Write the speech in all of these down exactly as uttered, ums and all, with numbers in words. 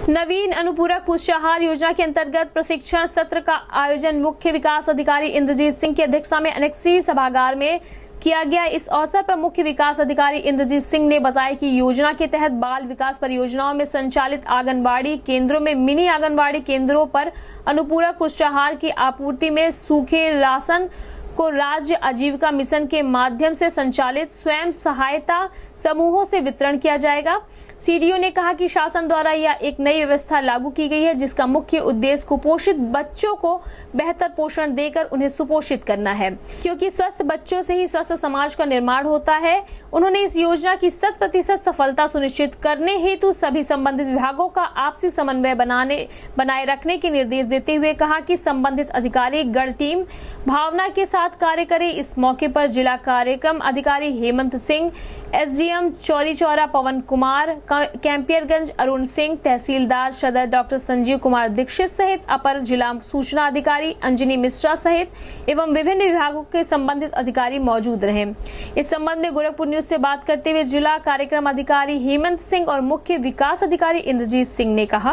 नवीन अनुपूरक पुष्टाहार योजना के अंतर्गत प्रशिक्षण सत्र का आयोजन मुख्य विकास अधिकारी इंद्रजीत सिंह की अध्यक्षता में अनेक्सी सभागार में किया गया। इस अवसर पर मुख्य विकास अधिकारी इंद्रजीत सिंह ने बताया कि योजना के तहत बाल विकास परियोजनाओं में संचालित आंगनबाड़ी केंद्रों में मिनी आंगनबाड़ी केंद्रों पर अनुपूरक पुष्टाहार की आपूर्ति में सूखे राशन को राज्य आजीविका मिशन के माध्यम से संचालित स्वयं सहायता समूहों से वितरण किया जाएगा। सीडीओ ने कहा कि शासन द्वारा यह एक नई व्यवस्था लागू की गई है, जिसका मुख्य उद्देश्य कुपोषित बच्चों को बेहतर पोषण देकर उन्हें सुपोषित करना है, क्योंकि स्वस्थ बच्चों से ही स्वस्थ समाज का निर्माण होता है। उन्होंने इस योजना की शत प्रतिशत सफलता सुनिश्चित करने हेतु सभी संबंधित विभागों का आपसी समन्वय बनाने बनाए रखने के निर्देश देते हुए कहा कि संबंधित अधिकारी गण टीम भावना के साथ कार्य करे। इस मौके पर जिला कार्यक्रम अधिकारी हेमंत सिंह, एसडीएम चौरी चौरा पवन कुमार, कैंपियरगंज अरुण सिंह, तहसीलदार सदर डॉक्टर संजीव कुमार दीक्षित सहित अपर जिला सूचना अधिकारी अंजनी मिश्रा सहित एवं विभिन्न विभागों के संबंधित अधिकारी मौजूद रहे। इस संबंध में गोरखपुर न्यूज से बात करते हुए जिला कार्यक्रम अधिकारी हेमंत सिंह और मुख्य विकास अधिकारी इंद्रजीत सिंह ने कहा,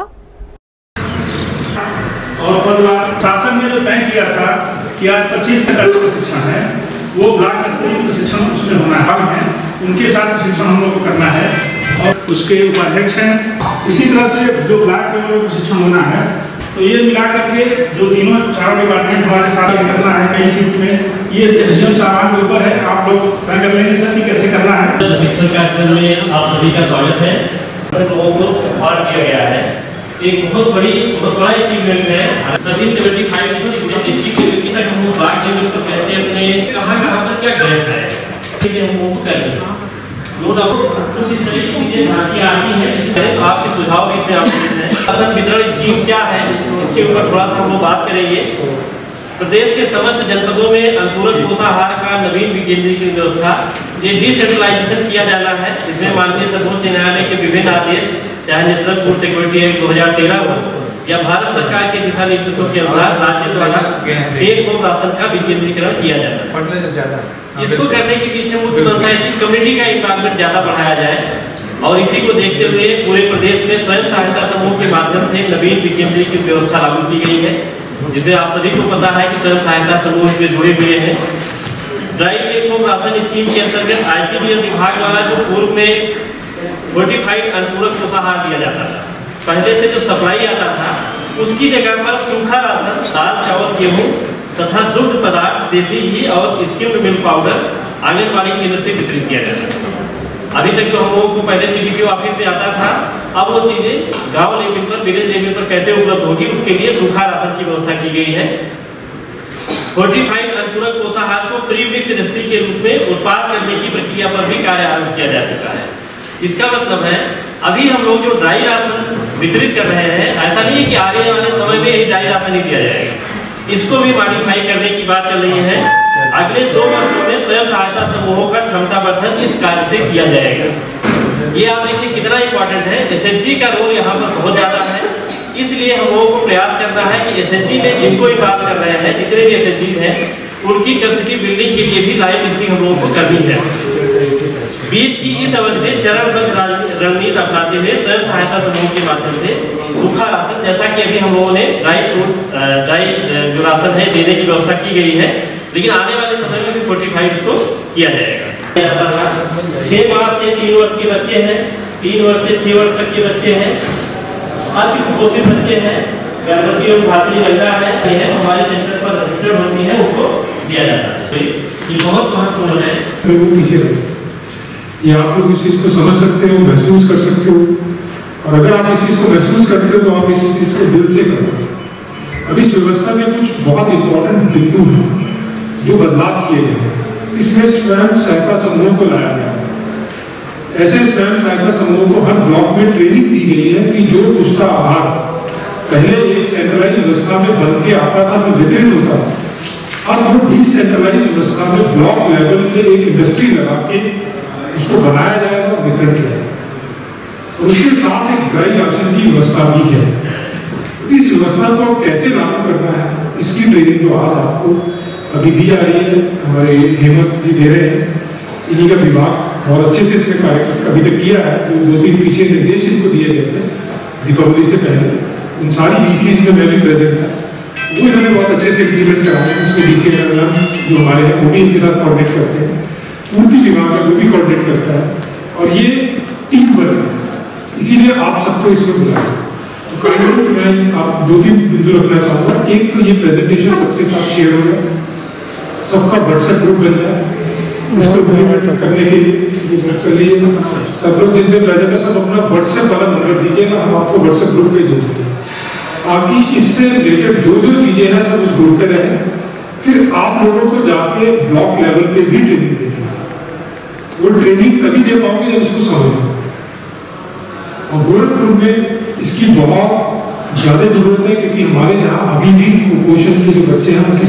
और शासन ने जो तय किया था कि आज पच्चीस का प्रशिक्षण है, वो ब्लॉक स्तरीय प्रशिक्षण उसमें होना है, हम हैं उनके साथ प्रशिक्षण हम लोग को करना है और उसके उपाध्यक्ष हैं। इसी तरह से जो ब्लॉक लेवल प्रशिक्षण होना है, तो ये मिला करके जो तीनों चारों डिपार्टमेंट हमारे साथ करना है कई सीट में, ये एसडीएम साहब के ऊपर है। आप लोग तय कर लेंगे सर कि कैसे करना है। प्रशिक्षण कार्यक्रम में आप सभी का स्वागत है। लोगों को अवार्ड दिया गया है, एक बहुत बड़ी बहुत बड़ा अचीवमेंट है। सभी सेवेंटी फाइव डिस्ट्रिक्ट के हम ब्लॉक लेवल पर कैसे अपने कहाँ कहाँ पर क्या गैस है हम कर रहे हैं। नो डाउट कुछ इस तरह की चीजें भारतीय आती है, तो आपके सुझाव भी इसमें आप देते हैं। फसल वितरण स्कीम क्या है, इसके ऊपर थोड़ा सा हम लोग बात करेंगे। प्रदेश के समस्त जनपदों में अनुपूरक पोषाहार का नवीन विकेंद्रीकृत व्यवस्था ये डिसेंट्रलाइजेशन किया जाना है। इसमें माननीय सर्वोच्च न्यायालय के विभिन्न आदेश, चाहे नेशनल फूड सिक्योरिटी एक्ट दो हजार तेरह हो या भारत सरकार के दिशा निर्देशों के अनुसार राज्य द्वारा टेक होम राशन का विकेंद्रीकरण किया जाना है। इसको करने के पीछे मुख्य मंशा है कि कम्युनिटी का इन्वॉल्वमेंट ज्यादा बढ़ाया जाए और इसी को देखते हुए पूरे प्रदेश में स्वयं सहायता समूह के माध्यम से नवीन विकेंद्रीकृत व्यवस्था लागू की गई है, जिसे आप सभी को पता है कि स्वयं सहायता समूह इसमें जुड़े हुए हैं। Dry take home ration scheme के अंतर्गत आईसीडीएस विभाग द्वारा जो पूर्व में फोर्टिफाइड अनुपूरक पोषाहार दिया जाता था, पहले से जो सप्लाई आता था उसकी जगह पर सूखा राशन, दाल चावल गेहूँ तथा दुग्ध पदार्थ, देसी घी और स्किम्ड मिल्क पाउडर आंगनबाड़ी केंद्र से वितरित किया जाता है। अभी तक जो हम लोगों को पहले सीडीपीओ ऑफिस में आता था, अब वो चीजें गांव लेवल पर, विलेज लेवल पर कैसे उपलब्ध होगी, उसके लिए सूखा राशन की व्यवस्था की गई है। फोर्टिफाइड अनुपूरक पोषाहार को प्री मिक्स रेसिपी के रूप में उत्पाद करने की प्रक्रिया पर भी कार्य आरंभ किया जा चुका है। इसका मतलब है अभी हम लोग जो ड्राई राशन वितरित कर रहे हैं, ऐसा नहीं है कि आने वाले समय में यही ड्राई राशन ही दिया जाएगा, इसको भी मॉडिफाई करने की बात चल रही है। अगले दो वर्षों में स्वयं सहायता समूहों का क्षमता वर्धन इस कार्य से किया जाएगा। ये आप देखिए कितना इंपॉर्टेंट है। एसएचजी का रोल यहाँ पर बहुत ज्यादा है, इसलिए हम लोगों को प्रयास करना है कि एसएचजी में जिनको भी बात कर रहे हैं, जितने भी एसएचजी हैं, उनकी कैपेसिटी बिल्डिंग के लिए भी लाइव लिस्टिंग हम लोगों को करनी है। बीच की इस अवधि में चरणबद्ध रणनीति अपनाते हुए स्वयं सहायता समूह के माध्यम से सूखा राशन, जैसा कि अभी हम लोगों ने ड्राई फ्रूट ड्राई जो राशन है देने की व्यवस्था की गई है, लेकिन आने वाले समय में भी फोर्टिफाइड इसको किया जाएगा। छह माह से तीन वर्ष के बच्चे हैं, तीन वर्ष से छह वर्ष तक के बच्चे हैं, अति कुपोषित बच्चे हैं, गर्भवती और धात्री महिला है, हमारे सेंटर पर रजिस्टर्ड होती है, उसको दिया जाता है। ये बहुत महत्वपूर्ण है। पीछे ये आप लोग इस चीज को समझ सकते हो, महसूस कर सकते हो, और अगर आप इस चीज को महसूस करते हो तो आप इस चीज को दिल से करते हो। अब इस व्यवस्था में कुछ बहुत इंपॉर्टेंट बिंदु हैं जो बदलाव किए गए हैं। इसमें स्वयं सहायता समूह को लाया गया है। ऐसे स्वयं सहायता समूह को हर ब्लॉक में ट्रेनिंग दी गई है कि जो पुष्टा आहार पहले एक सेंट्रलाइज व्यवस्था में बन के आता था, तो वितरित होता था, अब वो डिसेंट्रलाइज व्यवस्था में ब्लॉक लेवल पे एक इंडस्ट्री लगा के उसको बनाया जाएगा और वितरण किया जाएगा। और उसके साथ एक ड्राई राशन की व्यवस्था भी है। इस व्यवस्था को कैसे लागू करना है, इसकी ट्रेनिंग जो आज आपको अभी दी जा रही है, हमारे हेमंत जी दे रहे हैं, इन्हीं का विभाग बहुत अच्छे से इसमें कार्य अभी तक किया है। जो दो तीन पीछे निर्देश इनको दिए गए थे, दीपावली से पहले उन सारी बीसीएस में मैं भी प्रेजेंट था, वो इन्होंने बहुत अच्छे से इम्प्लीमेंट कराया। इसमें डीसी जो हमारे हैं वो भी इनके साथ कोऑर्डिनेट करते हैं, पूर्ति विभाग है वो भी कोऑर्डिनेट करता है, और ये टीम वर्क है, इसीलिए आप सबको इसमें बुलाया। तो काइंडली मैं आप दो तीन बिंदु रखना चाहूँगा। एक तो ये प्रेजेंटेशन सबके साथ शेयर होगा, सबका व्हाट्सएप ग्रुप बन रहा है, उसको इम्प्लीमेंट करने के लिए कर लीजिए। सब लोग जितने प्रेजेंट है सब अपना व्हाट्सएप वाला नंबर दीजिएगा, हम आपको व्हाट्सएप ग्रुप पे देंगे, ताकि इससे रिलेटेड जो जो चीजें हैं सब उस ग्रुप पे रहें। फिर आप लोगों को जाके ब्लॉक लेवल पे भी ट्रेनिंग देनी है, वो ट्रेनिंग तभी दे पाओगे जब इसको समझो। और गोरखपुर में इसकी बहुत ज्यादा जरूरत है, क्योंकि हमारे यहाँ अभी भी कुपोषण के जो बच्चे हैं उनकी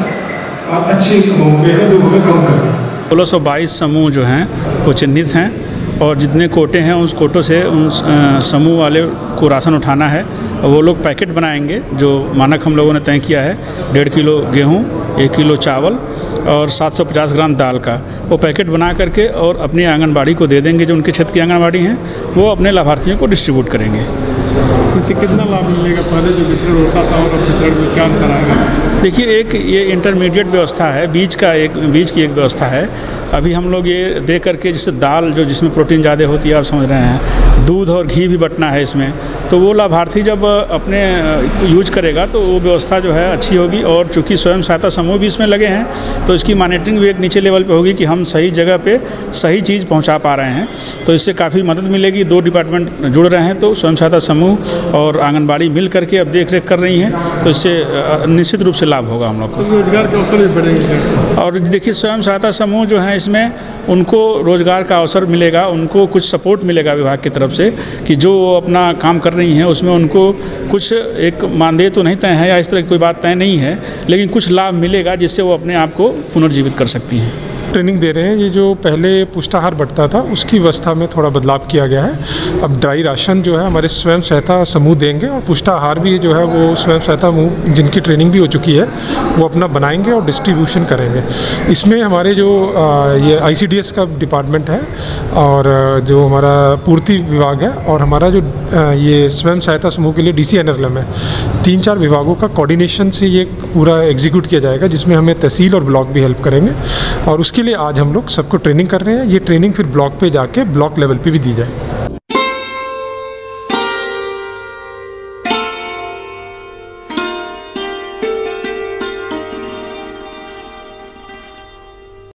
संख्या अच्छे अमाउंट में है, जो हमें कम करना है। सोलह सौ बाईस समूह जो हैं वो चिन्हित हैं, और जितने कोटे हैं उस कोटों से उन समूह वाले को राशन उठाना है। वो लोग पैकेट बनाएंगे, जो मानक हम लोगों ने तय किया है, डेढ़ किलो गेहूँ, एक किलो चावल और सात सौ पचास ग्राम दाल का, वो पैकेट बना करके और अपनी आंगनबाड़ी को दे देंगे। जो उनके क्षेत्र की आंगनबाड़ी हैं वो अपने लाभार्थियों को डिस्ट्रीब्यूट करेंगे। इससे कितना लाभ मिलेगा? पहले जो वितरण होता था और वितरण में क्या अंतर आएगा? देखिए, एक ये इंटरमीडिएट व्यवस्था है, बीज का एक बीज की एक व्यवस्था है। अभी हम लोग ये दे करके, जैसे दाल जो जिसमें प्रोटीन ज़्यादा होती है, आप समझ रहे हैं, दूध और घी भी बटना है इसमें, तो वो लाभार्थी जब अपने यूज करेगा तो वो व्यवस्था जो है अच्छी होगी। और चूँकि स्वयं सहायता समूह भी इसमें लगे हैं, तो इसकी मॉनिटरिंग भी एक नीचे लेवल पे होगी कि हम सही जगह पे सही चीज़ पहुंचा पा रहे हैं, तो इससे काफ़ी मदद मिलेगी। दो डिपार्टमेंट जुड़ रहे हैं, तो स्वयं सहायता समूह और आंगनबाड़ी मिल करके अब देख रेख कर रही हैं, तो इससे निश्चित रूप से लाभ होगा हम लोग को। रोजगार के अवसर भी बढ़ेंगे। और देखिए, स्वयं सहायता समूह जो हैं इसमें उनको रोजगार का अवसर मिलेगा, उनको कुछ सपोर्ट मिलेगा विभाग की तरफ से, कि जो अपना काम कर रही हैं उसमें उनको कुछ एक मानदेय तो नहीं तय है या इस तरह की कोई बात तय नहीं है, लेकिन कुछ लाभ मिलेगा जिससे वो अपने आप को पुनर्जीवित कर सकती हैं। ट्रेनिंग दे रहे हैं। ये जो पहले पुष्टाहार बंटता था उसकी व्यवस्था में थोड़ा बदलाव किया गया है। अब ड्राई राशन जो है हमारे स्वयं सहायता समूह देंगे, और पुष्टाहार भी जो है वो स्वयं सहायता समूह जिनकी ट्रेनिंग भी हो चुकी है वो अपना बनाएंगे और डिस्ट्रीब्यूशन करेंगे। इसमें हमारे जो ये आईसीडीएस का डिपार्टमेंट है और जो हमारा पूर्ति विभाग है और हमारा जो ये स्वयं सहायता समूह के लिए डीसीएनआरएलएम है, तीन चार विभागों का कोऑर्डिनेशन से ये पूरा एग्जीक्यूट किया जाएगा, जिसमें हमें तहसील और ब्लॉक भी हेल्प करेंगे। और उसके लिए आज हम लोग सबको ट्रेनिंग कर रहे हैं। ये ट्रेनिंग फिर ब्लॉक पे जाके ब्लॉक लेवल पे भी दी जाएगी।